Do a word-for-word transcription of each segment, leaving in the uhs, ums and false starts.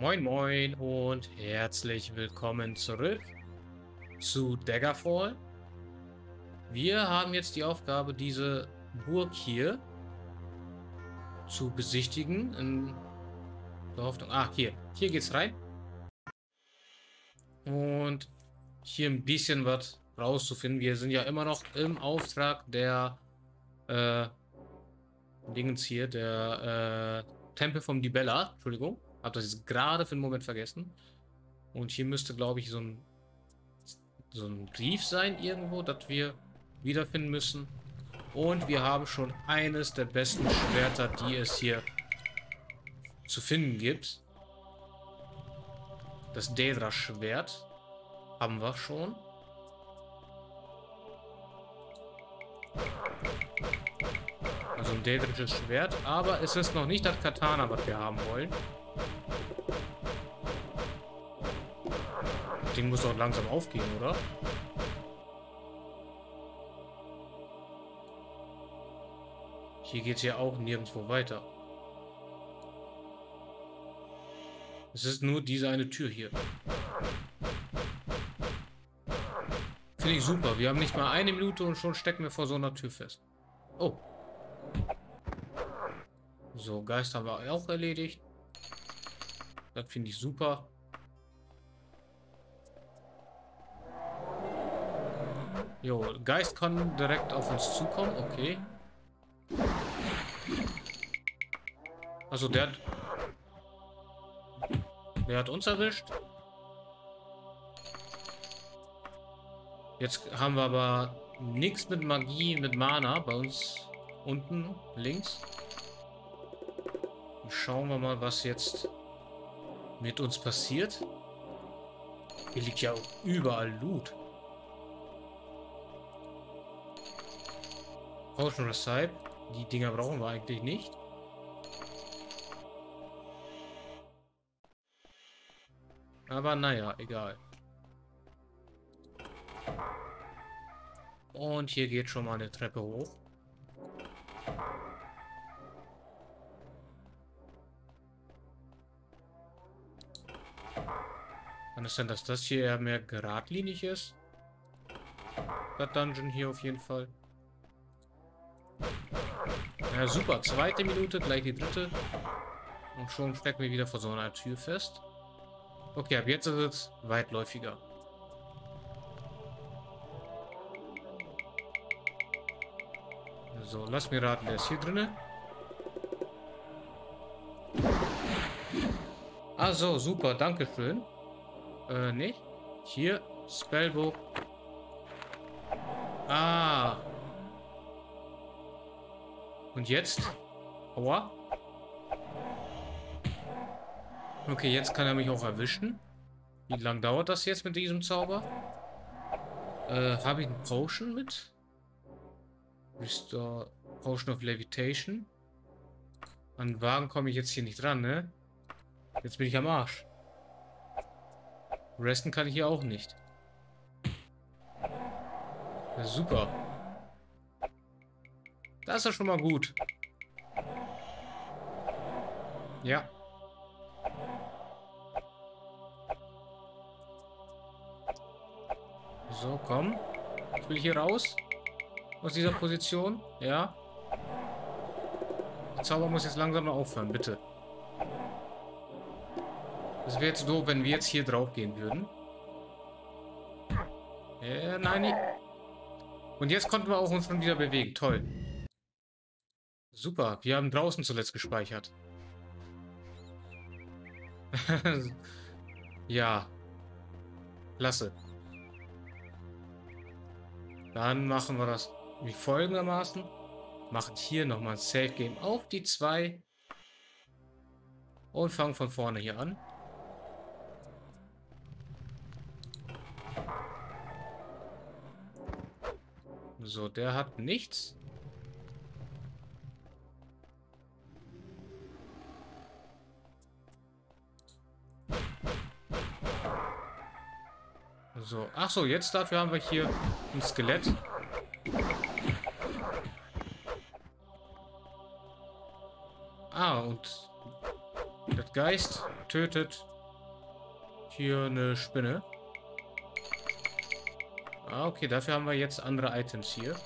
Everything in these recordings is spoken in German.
Moin Moin und herzlich willkommen zurück zu Daggerfall. Wir haben jetzt die Aufgabe, diese Burg hier zu besichtigen. In der Hoffnung. Ah, hier. Hier geht's rein. Und hier ein bisschen was rauszufinden. Wir sind ja immer noch im Auftrag der äh, Dingens hier, der äh, Tempel vom Dibella. Entschuldigung. Hab das jetzt gerade für einen Moment vergessen. Und hier müsste, glaube ich, so ein, so ein Brief sein irgendwo, das wir wiederfinden müssen. Und wir haben schon eines der besten Schwerter, die es hier zu finden gibt. Das Daedra-Schwert haben wir schon. Also ein Daedrisches Schwert. Aber es ist noch nicht das Katana, was wir haben wollen. Das Ding muss doch langsam aufgehen, oder? Hier geht es ja auch nirgendwo weiter. Es ist nur diese eine Tür hier. Finde ich super. Wir haben nicht mal eine Minute und schon stecken wir vor so einer Tür fest. Oh. So, Geist haben wir auch erledigt. Das finde ich super. Jo, Geist kann direkt auf uns zukommen. Okay. Also der hat... Der hat uns erwischt. Jetzt haben wir aber nichts mit Magie, mit Mana bei uns unten links. Schauen wir mal, was jetzt mit uns passiert. Hier liegt ja überall Loot. Potion Recipe. Die Dinger brauchen wir eigentlich nicht. Aber naja, egal. Und hier geht schon mal eine Treppe hoch. Kann es sein, dass das hier eher mehr geradlinig ist? Das Dungeon hier auf jeden Fall. Ja, super. Zweite Minute, gleich die dritte. Und schon stecken wir wieder vor so einer Tür fest. Okay, ab jetzt ist es weitläufiger. So, lass mir raten, der ist hier drinne. Ah so, super, danke schön. Äh, nicht? Hier, Spellbook. Ah. Und jetzt? Aua. Okay, jetzt kann er mich auch erwischen. Wie lange dauert das jetzt mit diesem Zauber? Äh, habe ich eine Potion mit? Restore Potion of Levitation. An den Wagen komme ich jetzt hier nicht dran, ne? Jetzt bin ich am Arsch. Resten kann ich hier auch nicht. Ja, super. Das ist ja schon mal gut. Ja. So, komm. Ich will hier raus. Aus dieser Position. Ja. Der Zauber muss jetzt langsam mal aufhören, bitte. Das wäre jetzt doof, wenn wir jetzt hier drauf gehen würden. Ja, nein. Und jetzt konnten wir auch uns schon wieder bewegen. Toll. Super. Wir haben draußen zuletzt gespeichert. Ja. Klasse. Dann machen wir das wie folgendermaßen. Machen hier nochmal ein Save Game auf die zwei. Und fangen von vorne hier an. So, der hat nichts. So, ach so, jetzt dafür haben wir hier ein Skelett. Ah, und das Geist tötet Hier eine Spinne. Ah, okay, dafür haben wir jetzt andere Items hier.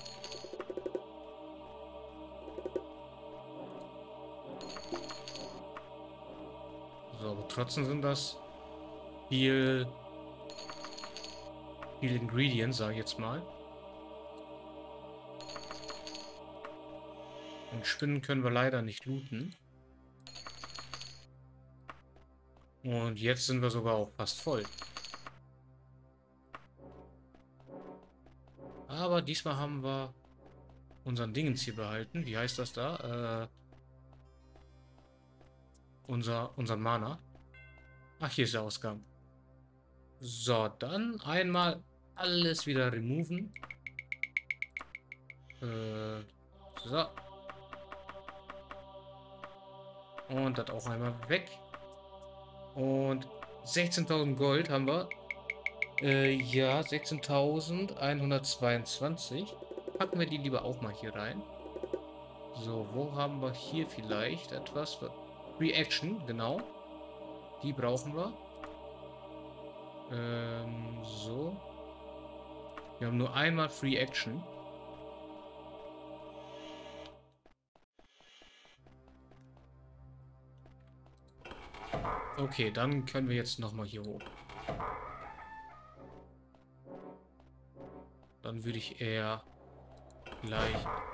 So, aber trotzdem sind das viel, viel Ingredients, sage ich jetzt mal. Und Spinnen können wir leider nicht looten. Und jetzt sind wir sogar auch fast voll. Aber diesmal haben wir unseren Dingens hier behalten. Wie heißt das da? Äh, unser, unser Mana. Ach, hier ist der Ausgang. So, dann einmal alles wieder removen. Äh, so. Und das auch einmal weg. Und sechzehntausend Gold haben wir. Äh, ja, sechzehntausendeinhundertzweiundzwanzig. Packen wir die lieber auch mal hier rein. So, wo haben wir hier vielleicht etwas? Free Action, genau. Die brauchen wir. Ähm, so. Wir haben nur einmal Free Action. Okay, dann können wir jetzt nochmal hier hoch. Dann würde ich eher gleich...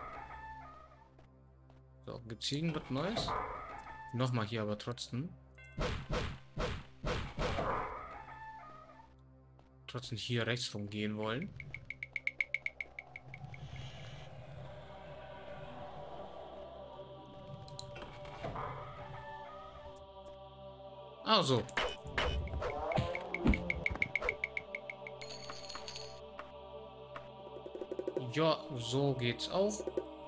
So, gibt es hier irgendwas Neues? Nochmal hier aber trotzdem. Trotzdem hier rechts rumgehen wollen. Ah, so. Ja, so geht's auch.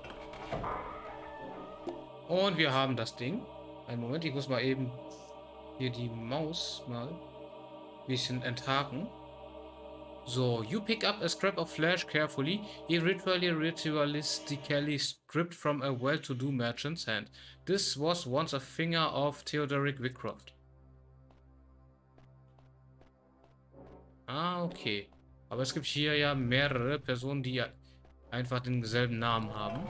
Und wir haben das Ding. Einen Moment, ich muss mal eben hier die Maus mal ein bisschen enthaken. So, you pick up a scrap of flesh carefully. It ritually ritualistically stripped from a well-to-do merchant's hand. This was once a finger of Theodoric Wickcroft. Ah, okay. Aber es gibt hier ja mehrere Personen, die ja einfach denselben Namen haben.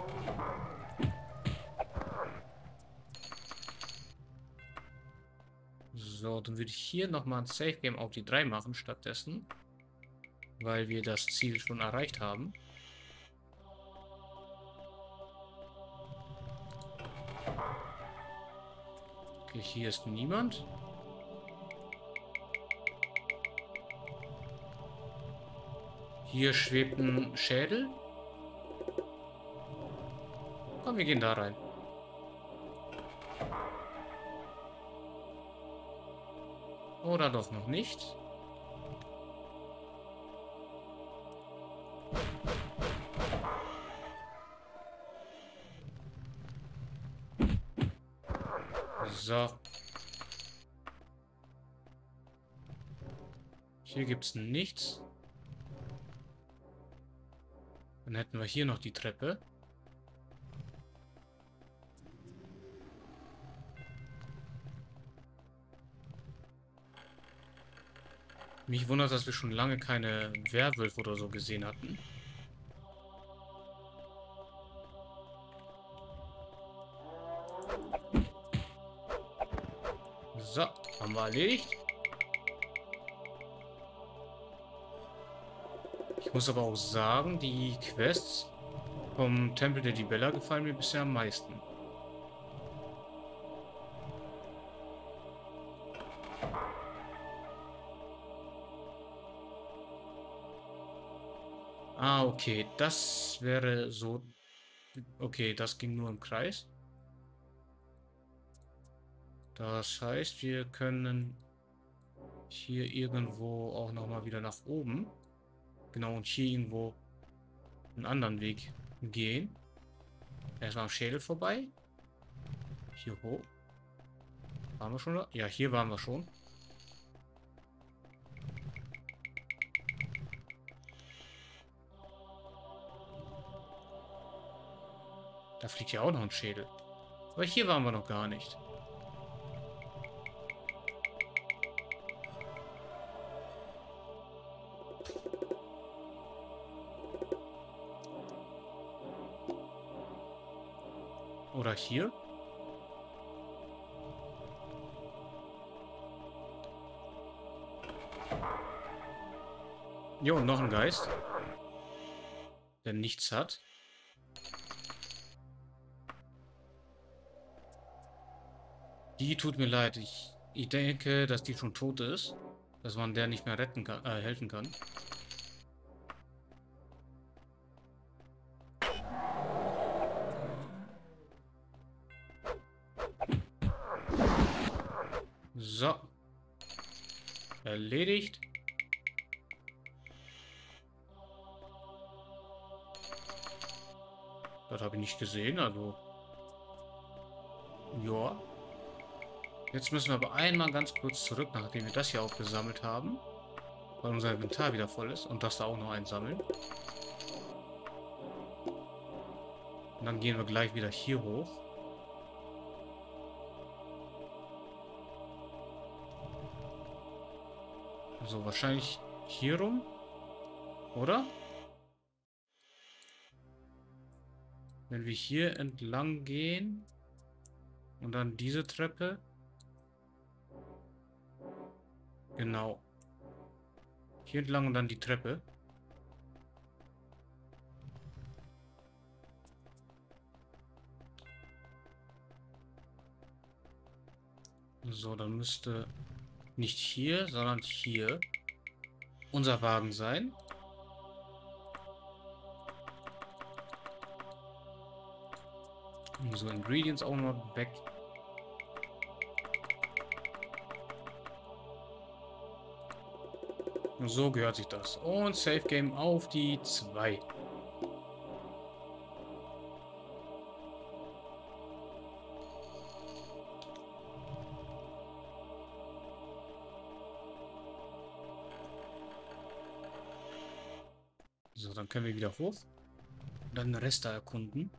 So, dann würde ich hier nochmal ein Safe Game auf die drei machen stattdessen. Weil wir das Ziel schon erreicht haben. Okay, hier ist niemand. Hier schwebt ein Schädel. Komm, wir gehen da rein. Oder doch noch nicht. So. Hier gibt es nichts. Dann hätten wir hier noch die Treppe. Mich wundert, dass wir schon lange keine Werwölfe oder so gesehen hatten. So, haben wir erledigt. Ich muss aber auch sagen, die Quests vom Tempel der Dibella gefallen mir bisher am meisten. Ah, okay. Das wäre so... Okay, das ging nur im Kreis. Das heißt, wir können hier irgendwo auch nochmal wieder nach oben. Genau, und hier irgendwo einen anderen Weg gehen. Erstmal am Schädel vorbei. Hier hoch. Waren wir schon da? Ja, hier waren wir schon. Da fliegt ja auch noch ein Schädel. Aber hier waren wir noch gar nicht. Oder hier. Jo, noch ein Geist. Der nichts hat. Die tut mir leid. Ich, ich denke, dass die schon tot ist. Dass man der nicht mehr retten kann, äh, helfen kann. So. Erledigt. Das habe ich nicht gesehen, also. Ja. Jetzt müssen wir aber einmal ganz kurz zurück, nachdem wir das hier aufgesammelt haben. Weil unser Inventar wieder voll ist und das da auch noch einsammeln. Und dann gehen wir gleich wieder hier hoch. So, wahrscheinlich hier rum. Oder? Wenn wir hier entlang gehen und dann diese Treppe. Genau. Hier entlang und dann die Treppe. So, dann müsste nicht hier, sondern hier unser Wagen sein. So, Ingredients auch noch weg. So gehört sich das. Und Save Game auf die zwei. So, dann können wir wieder hoch. Und dann den Rest da erkunden.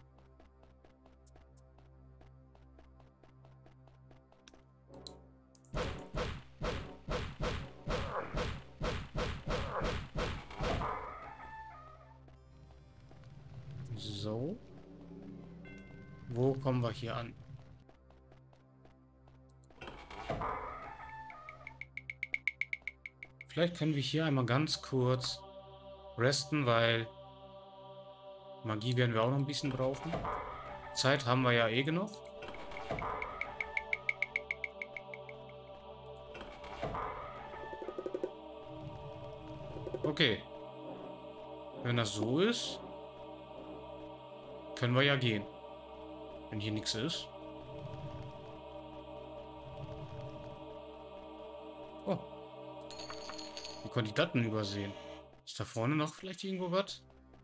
So. Wo kommen wir hier an? Vielleicht können wir hier einmal ganz kurz resten, weil Magie werden wir auch noch ein bisschen brauchen. Zeit haben wir ja eh genug. Okay. Wenn das so ist, können wir ja gehen. Wenn hier nichts ist. Oh. Wie konnte ich das denn übersehen? Ist da vorne noch vielleicht irgendwo was?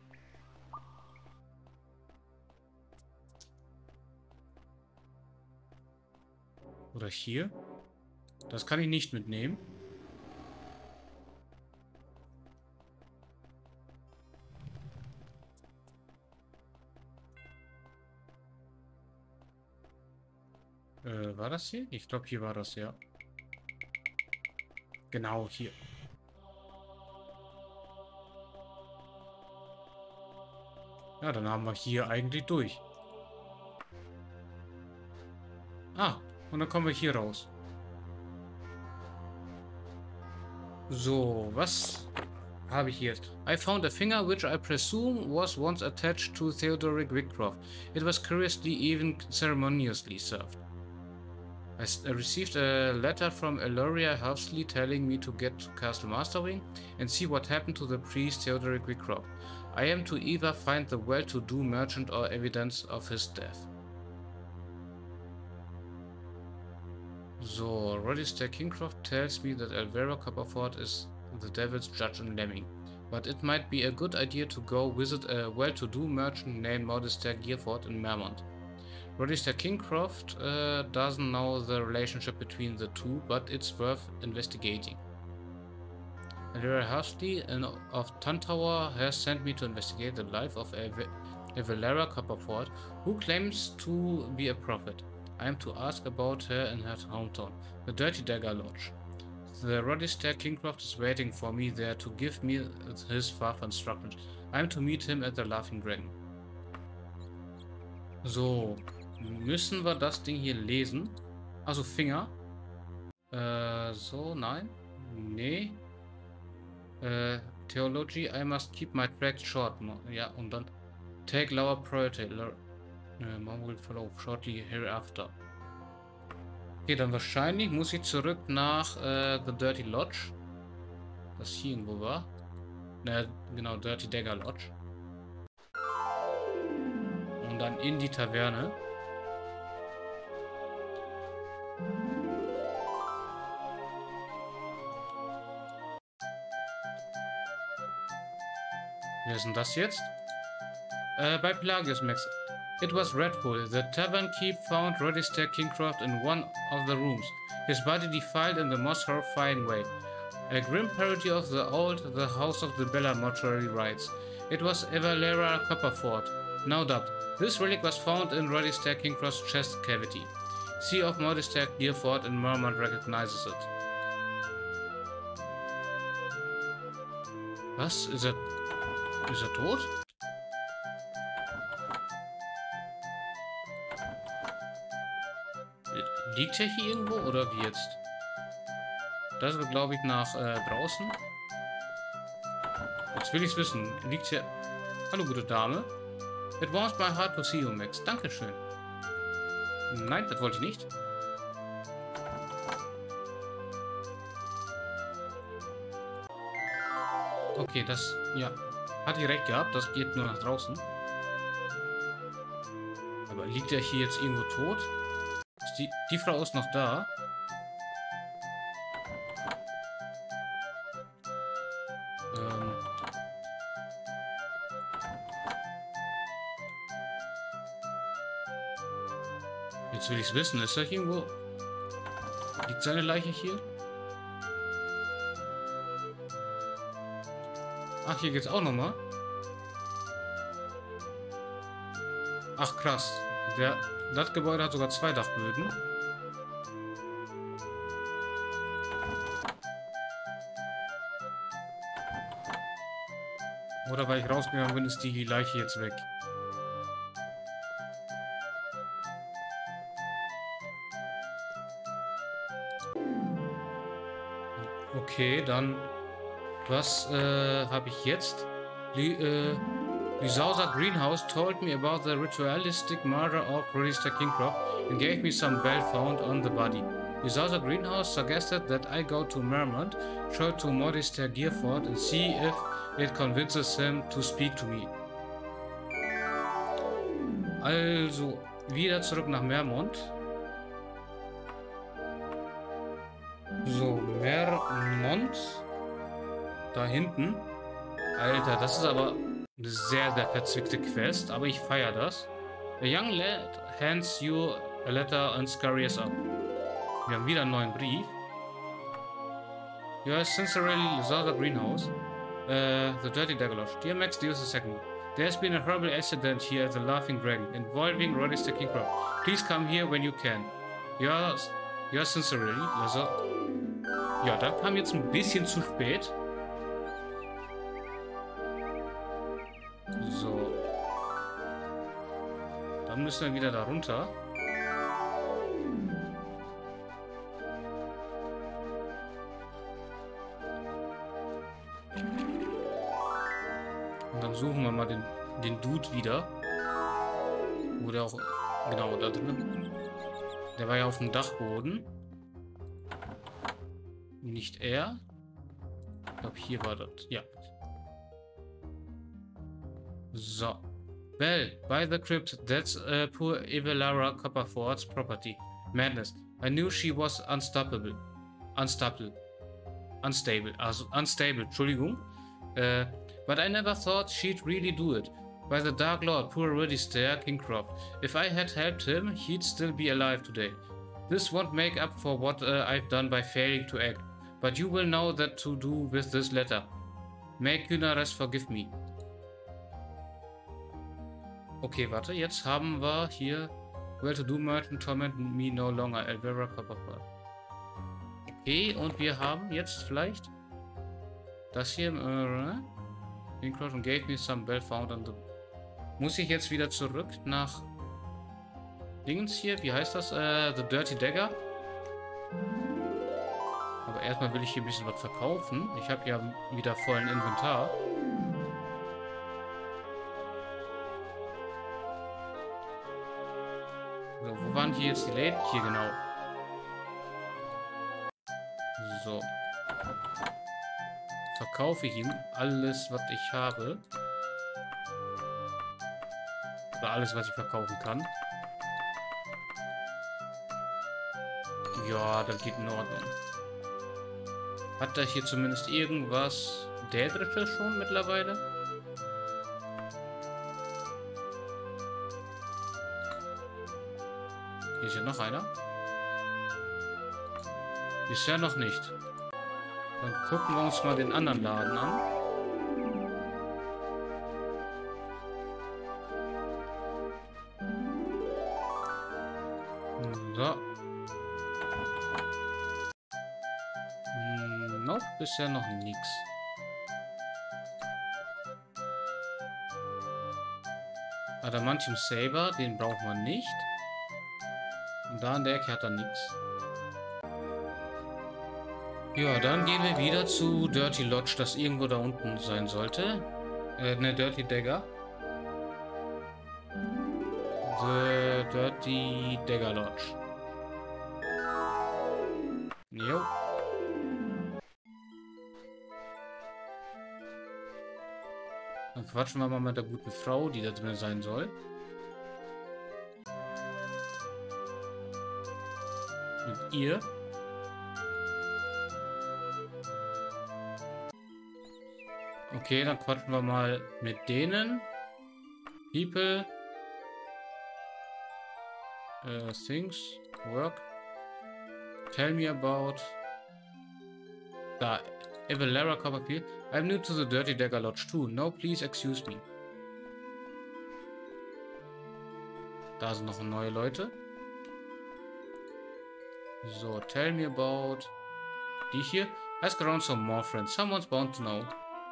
Oder hier? Das kann ich nicht mitnehmen. Äh, war das hier? Ich glaube, hier war das, ja. Genau, hier. Ja, dann haben wir hier eigentlich durch. Ah, und dann kommen wir hier raus. So, was habe ich jetzt? I found a finger which I presume was once attached to Theodoric Wickcroft. It was curiously even ceremoniously served. I, I received a letter from Eloria Helfsley telling me to get to Castle Masterwing and see what happened to the priest Theodoric Wickcroft. I am to either find the well-to-do merchant or evidence of his death. So, Rodister Kingcroft tells me that Elvera Copperford is the devil's judge in Lemming, but it might be a good idea to go visit a well-to-do merchant named Modester Gearford in Mermont. Rodister Kingcroft uh, doesn't know the relationship between the two, but it's worth investigating. Elvera Hursley of Tuntower has sent me to investigate the life of Evelera Copperford, who claims to be a prophet. I am to ask about her in her hometown, the Dirty Dagger Lodge. The Rodister Kingcroft is waiting for me there to give me his further instructions. I am to meet him at the Laughing Dragon. So, müssen wir das Ding hier lesen. Also Finger. Äh, so, nein. Nee. Äh, Theology, I must keep my tracks short. Ja, und dann take lower priority. Uh, mom will follow shortly hereafter. Okay, dann wahrscheinlich muss ich zurück nach äh, The Dirty Lodge. Das hier irgendwo war. Ne, genau, Dirty Dagger Lodge. Und dann in die Taverne. Wer ist denn das jetzt? Äh, bei Pelagius Max. It was dreadful. The tavern keep found Rodister Kingcroft in one of the rooms, his body defiled in the most horrifying way. A grim parody of the old The House of the Bella mortuary rites. It was Evalera Copperford, now dubbed. This relic was found in Rodister Kingcroft's chest cavity. Sea of Modister Deerford in Mermont recognizes it. Was? Ist er... Ist er tot? Liegt er hier irgendwo oder wie jetzt? Das wird, glaube ich, nach äh, draußen. Jetzt will ich es wissen. Liegt hier... Hallo, gute Dame. It warms my heart to see you, Max. Dankeschön. Nein, das wollte ich nicht. Okay, das... Ja. Hat die recht gehabt. Das geht nur nach draußen. Aber liegt er hier jetzt irgendwo tot? Die, die Frau ist noch da. Ähm. Jetzt will ich es wissen. Ist er hier irgendwo? Liegt seine Leiche hier? Ach, hier geht's auch nochmal. Ach, krass. Der, das Gebäude hat sogar zwei Dachböden. Oder weil ich rausgegangen bin, ist die Leiche jetzt weg. Okay, dann... Was äh, habe ich jetzt? Die, äh... Lysausa Greenhouse told me about the ritualistic murder of Rodister Kingcroft and gave me some bell found on the body. Lysausa Greenhouse suggested that I go to Mermont, show to Modister Deerford and see if it convinces him to speak to me. Also, wieder zurück nach Mermont. So, Mermont. Da hinten. Alter, das ist aber... eine sehr, sehr verzwickte Quest, aber ich feiere das. A young lad hands you a letter and scurries up. Wir haben wieder einen neuen Brief. Yours sincerely, Lysausa Greenhouse. Uh, the Dirty Dagger Lodge. Dear Max, dear the second. There has been a horrible accident here at the Laughing Dragon involving Rodister Kingcroft. Please come here when you can. Yours, yours sincerely, Lysausa. Ja, da kam jetzt ein bisschen zu spät. So. Dann müssen wir wieder da runter. Und dann suchen wir mal den, den Dude wieder. Wo der auch... Genau, da drin. Der war ja auf dem Dachboden. Nicht er. Ich glaube, hier war das. Ja. So. Well, by the crypt, that's uh, poor Evelara Copperford's property. Madness. I knew she was unstoppable. Unstoppable. Unstable. Also, unstable, Entschuldigung. Uh, but I never thought she'd really do it. By the Dark Lord, poor Rodister Kingcroft. If I had helped him, he'd still be alive today. This won't make up for what uh, I've done by failing to act. But you will know that to do with this letter. May Kynares forgive me. Okay, warte, jetzt haben wir hier Well-to-do merchant torment me no longer, Elvira Copperford. Okay, und wir haben jetzt vielleicht das hier, äh, Kingcroft gave me some bell found on the... Muss ich jetzt wieder zurück nach Dingens hier, wie heißt das? Äh, The Dirty Dagger. Aber erstmal will ich hier ein bisschen was verkaufen. Ich habe ja wieder vollen Inventar. So, wo waren hier jetzt die Läden? Hier, genau. So. Verkaufe ich ihm alles, was ich habe. Oder alles, was ich verkaufen kann. Ja, das geht in Ordnung. Hat er hier zumindest irgendwas? Der dritte schon mittlerweile? Hier ist ja noch einer. Bisher noch nicht. Dann gucken wir uns mal den anderen Laden an. So. Hm, nope, bisher noch nichts. Adamantium Saber, den braucht man nicht. Und da in der Ecke hat er nichts. Ja, dann gehen wir wieder zu Dirty Lodge, das irgendwo da unten sein sollte. Äh, ne, Dirty Dagger. The Dirty Dagger Lodge. Jo. Dann quatschen wir mal mit der guten Frau, die da drin sein soll. Mit ihr. Okay, dann quatschen wir mal mit denen. People. Uh, things. Work. Tell me about. Da. Evalera Copperfield. I'm new to the Dirty Dagger Lodge too. No, please excuse me. Da sind noch neue Leute. So, tell me about. Die hier. Ask around some more friends. Someone's bound to know.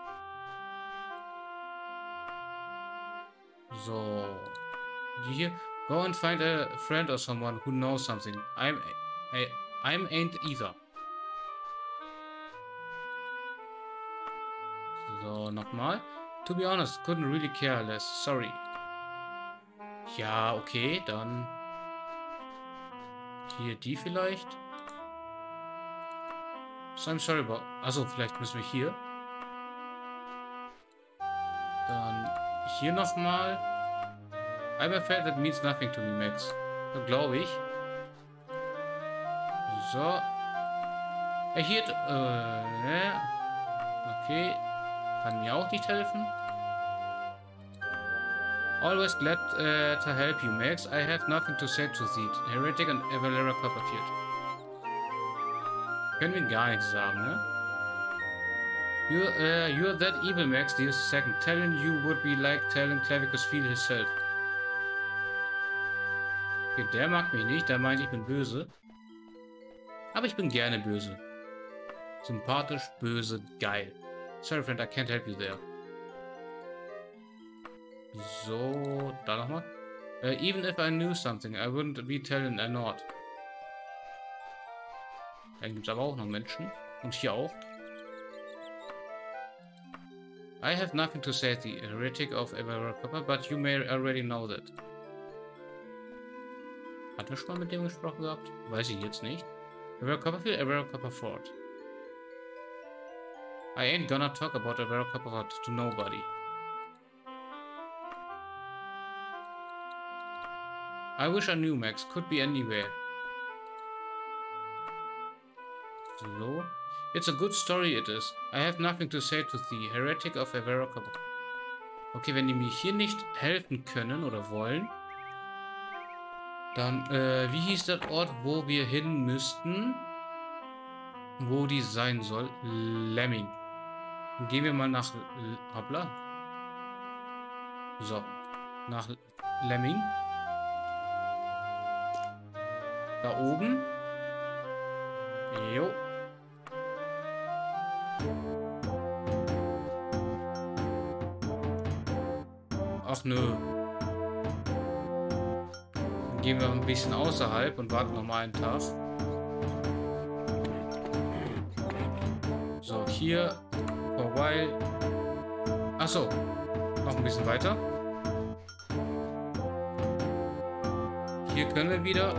So, die hier. Go and find a friend or someone who knows something. I'm, I, I'm ain't either. So, nochmal. To be honest, couldn't really care less. Sorry. Ja, okay, dann hier die vielleicht. So, I'm sorry about. Also, vielleicht müssen wir hier. Dann hier nochmal. I'm afraid that means nothing to me, Max. So, glaube ich. So. Er hier. Äh, ne. Okay. Kann mir auch nicht helfen. Always glad uh, to help you, Max. I have nothing to say to thee. Heretic and Evalera Copperfield. Können wir gar nichts sagen, ne? You're, uh, you're that evil, Max. Just a second. Telling you would be like telling Clavicus Feel himself. Okay, der mag mich nicht. Der meint, ich bin böse. Aber ich bin gerne böse. Sympathisch, böse, geil. Sorry, friend, I can't help you there. So, da nochmal. Uh, even if I knew something, I wouldn't be telling a not. Dann gibt es aber auch noch Menschen. Und hier auch. I have nothing to say to the heretic of Evalera Copper, but you may already know that. Hat er schon mal mit dem gesprochen gehabt? Weiß ich jetzt nicht. Evalera Copperfield, Evalera Copperford. I ain't gonna talk about Evalera Copperford to nobody. I wish I knew, Max. Could be anywhere. So. It's a good story, it is. I have nothing to say to the heretic of Evalera Copperford. Okay, wenn die mir hier nicht helfen können oder wollen, dann, äh, wie hieß der Ort, wo wir hin müssten? Wo die sein soll? Lemming. Dann gehen wir mal nach... Hoppla. So. Nach Lemming. Da oben. Jo. Ach nö. gehen wir ein bisschen außerhalb und warten noch mal einen Tag. So, hier. For a while. Achso. Noch ein bisschen weiter. Hier können wir wieder.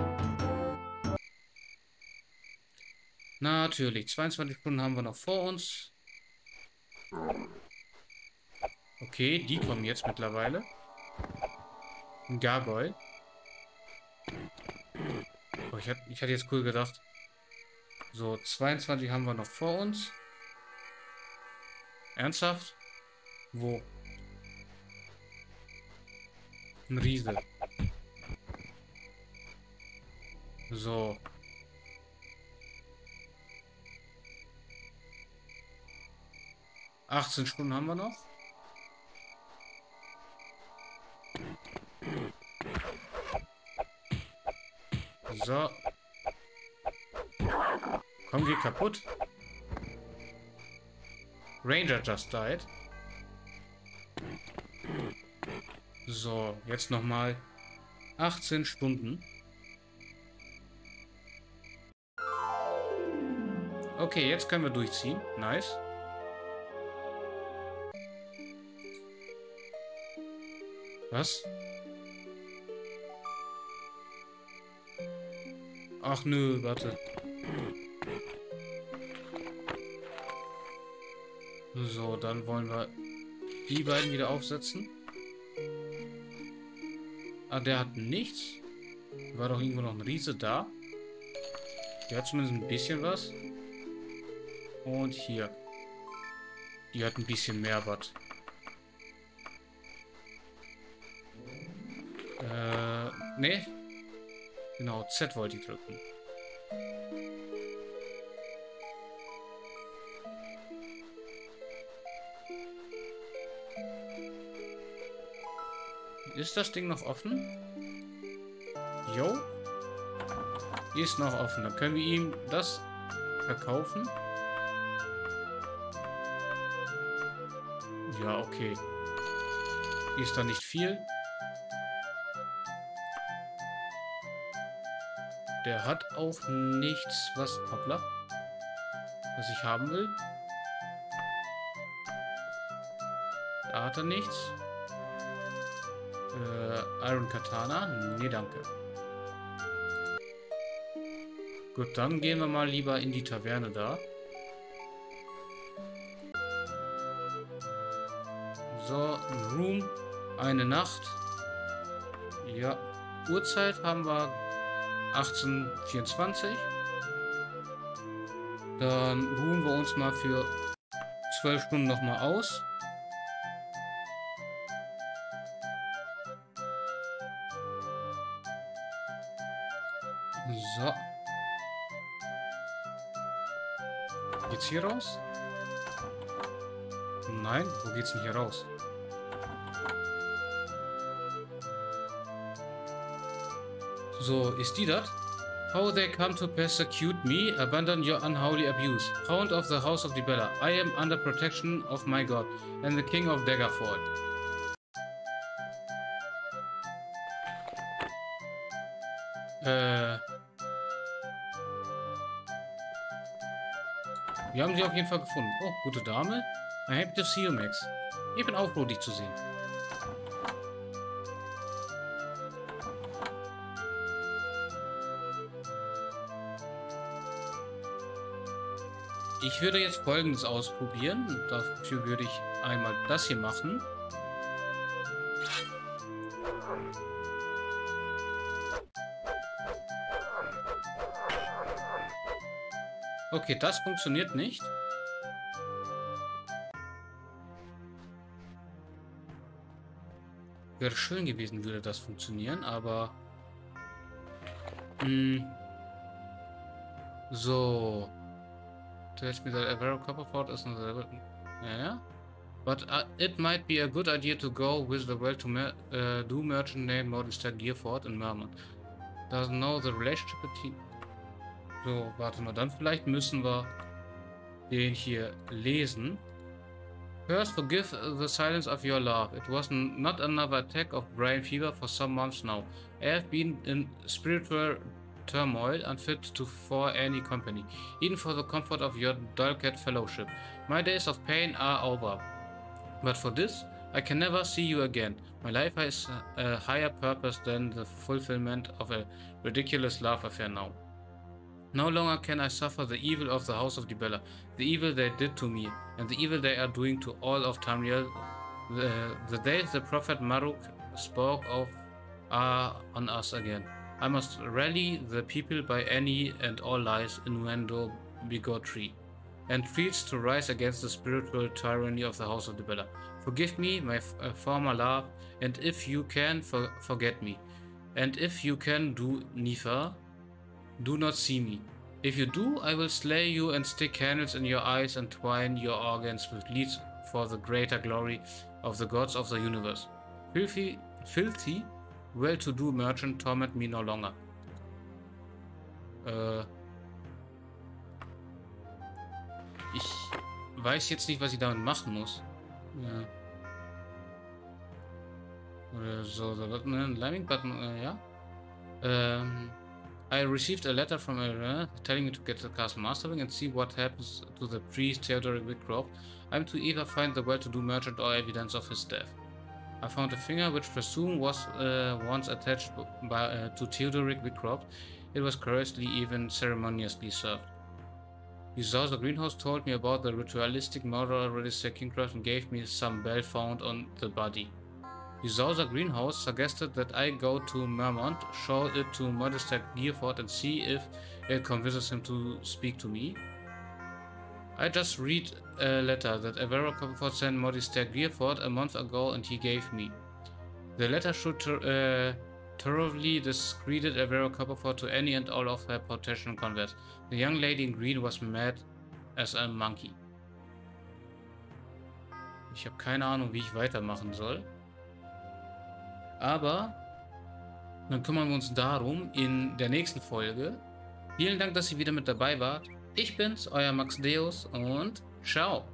Natürlich. zweiundzwanzig Stunden haben wir noch vor uns. Okay, die kommen jetzt mittlerweile. Ein Gargoyle. Oh, ich, hatte, ich hatte jetzt cool gedacht. So, zweiundzwanzig haben wir noch vor uns. Ernsthaft? Wo? Ein Riese. So. achtzehn Stunden haben wir noch. So. Komm, geh kaputt. Ranger just died. So, jetzt nochmal achtzehn Stunden. Okay, jetzt können wir durchziehen. Nice. Was? Ach nö, warte. So, dann wollen wir die beiden wieder aufsetzen. Ah, der hat nichts. War doch irgendwo noch ein Riese da. Der hat zumindest ein bisschen was. Und hier. Die hat ein bisschen mehr was. Äh, ne? Genau, Z wollte ich drücken. Ist das Ding noch offen? Jo. Ist noch offen. Dann können wir ihm das verkaufen. Ja, okay. Ist da nicht viel. Der hat auch nichts, was... Hoppla. Was ich haben will. Da hat er nichts. Äh, Iron Katana? Nee, danke. Gut, dann gehen wir mal lieber in die Taverne da. So, Room. Eine Nacht. Ja. Uhrzeit haben wir achtzehn Uhr vierundzwanzig. Dann ruhen wir uns mal für zwölf Stunden nochmal aus. So. Geht's hier raus? Nein, wo geht's denn hier raus? So, ist die das? How they come to persecute me, abandon your unholy abuse. Hound of the House of Dibella, I am under protection of my God and the King of Daggerfall. Äh. Wir haben sie auf jeden Fall gefunden. Oh, gute Dame. I happy to see you, Max. Ich bin auch froh, dich zu sehen. Ich würde jetzt Folgendes ausprobieren. Dafür würde ich einmal das hier machen. Okay, das funktioniert nicht. Wäre schön gewesen, würde das funktionieren, aber... Mh, so... Tells me that a very Copperford is not available. Yeah, but uh, it might be a good idea to go with the well to mer uh, do merchant named Modester Gearford in Merman. Doesn't know the relationship between. So, warte mal, dann vielleicht müssen wir den hier lesen. First, forgive the silence of your love. It was not another attack of brain fever for some months now. I have been in spiritual turmoil, unfit to for any company, even for the comfort of your delicate fellowship. My days of pain are over. But for this, I can never see you again. My life has a higher purpose than the fulfillment of a ridiculous love affair now. No longer can I suffer the evil of the House of Dibella, the evil they did to me, and the evil they are doing to all of Tamriel. The, the days the Prophet Maruk spoke of are on us again. I must rally the people by any and all lies, innuendo, bigotry, and treats to rise against the spiritual tyranny of the House of Dibella. Forgive me, my uh, former love, and if you can, for forget me. And if you can do Nifa, do not see me. If you do, I will slay you and stick candles in your eyes and twine your organs with leads for the greater glory of the gods of the universe. Filthy, filthy, well-to-do merchant, torment me no longer. Äh, ich weiß jetzt nicht, was ich damit machen muss. Ja. Oder so, so ne, Liming Button, äh, ja. Ähm, I received a letter from uh, telling me to get the castle mastering and see what happens to the priest Theodoric Wickcroft. I'm to either find the well-to-do merchant or evidence of his death. I found a finger which presume was uh, once attached by, uh, to Theodoric Wickcroft. It was curiously, even ceremoniously served. Yuzauza Greenhouse told me about the ritualistic murder Register Kingcraft and gave me some bell found on the body. Yuzauza Greenhouse suggested that I go to Mermont, show it to Modestar Gearford and see if it convinces him to speak to me. I just read a letter that Evero Copperford sent Modestar Gearford a month ago and he gave me. The letter should uh, thoroughly discredit Evero Copperford to any and all of her potential converts. The young lady in green was mad as a monkey. Ich habe keine Ahnung, wie ich weitermachen soll. Aber dann kümmern wir uns darum in der nächsten Folge. Vielen Dank, dass ihr wieder mit dabei wart. Ich bin's, euer Max Deus und ciao.